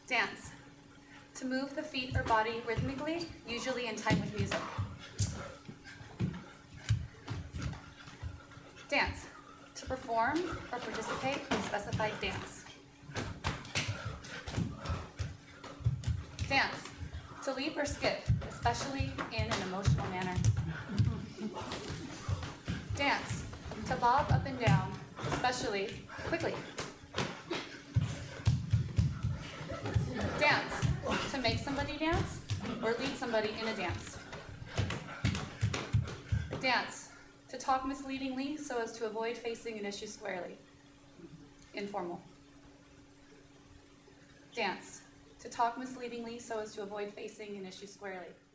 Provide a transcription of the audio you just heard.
Dance. To move the feet or body rhythmically, usually in time with music. Dance. To perform or participate in a specified dance. Dance. To leap or skip, especially in an emotional manner. Dance. To bob up and down, especially quickly. Dance. To make somebody dance or lead somebody in a dance. Dance. To talk misleadingly so as to avoid facing an issue squarely. Informal. Dance. To talk misleadingly so as to avoid facing an issue squarely.